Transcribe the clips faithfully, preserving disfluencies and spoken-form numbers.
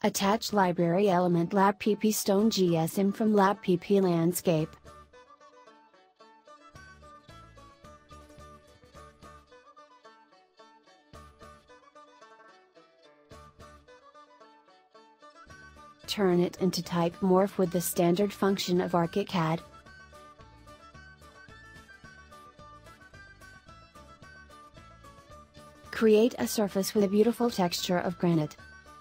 Attach library element LabPP Stone G S M from LabPP Landscape. Turn it into type morph with the standard function of ARCHICAD. Create a surface with a beautiful texture of granite.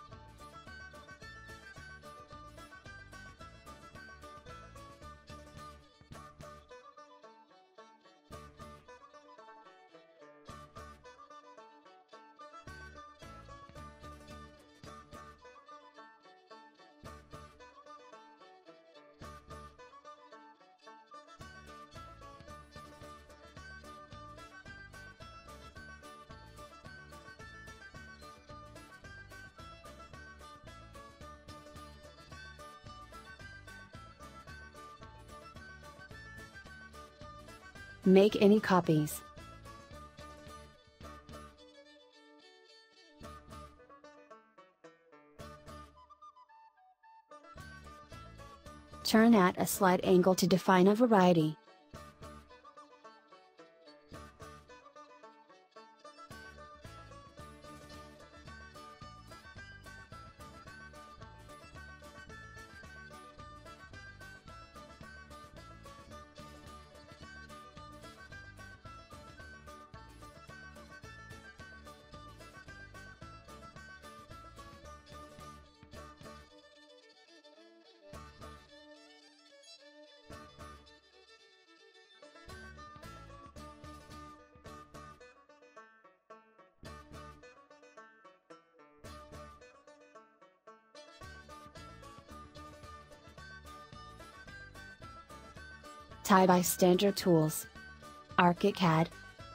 Make any copies. Turn at a slight angle to define a variety. Tie by standard tools. ARCHICAD.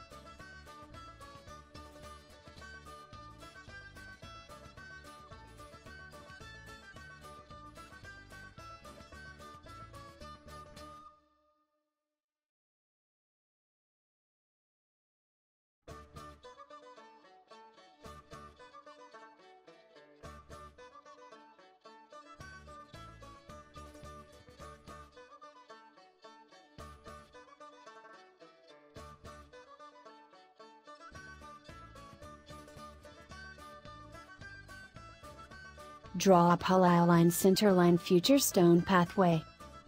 Draw a polyline centerline future stone pathway.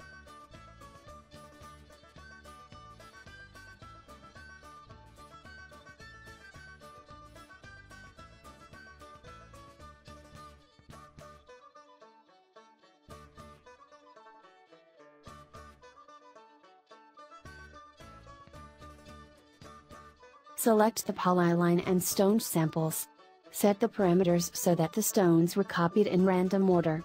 Select the polyline and stone samples. Set the parameters so that the stones were copied in random order.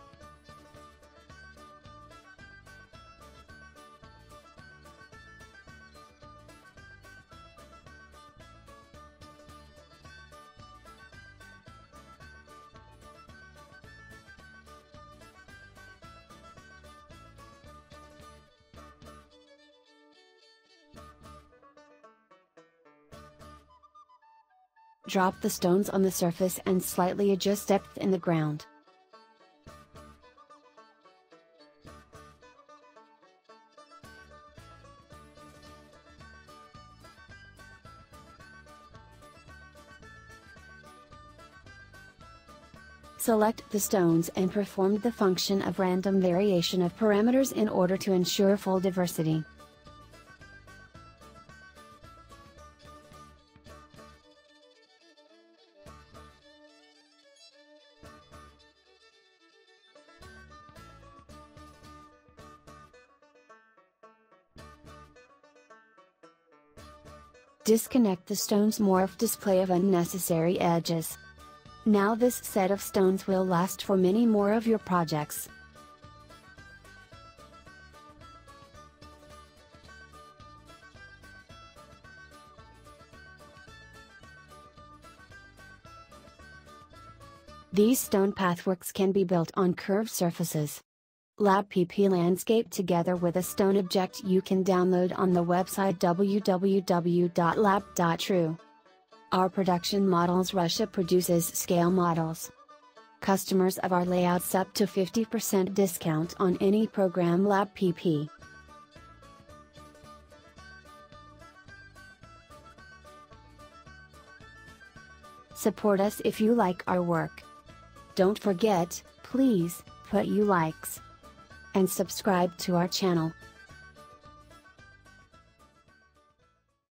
Drop the stones on the surface and slightly adjust depth in the ground. Select the stones and perform the function of random variation of parameters in order to ensure full diversity. Disconnect the stones morph display of unnecessary edges. Now this set of stones will last for many more of your projects. These stone pathworks can be built on curved surfaces. LabPP Landscape together with a stone object you can download on the website w w w dot lab dot true. Our production models Russia produces scale models. customers of our layouts up to fifty percent discount on any program Lab P P. Support us if you like our work. Don't forget, please, put you likes and subscribe to our channel.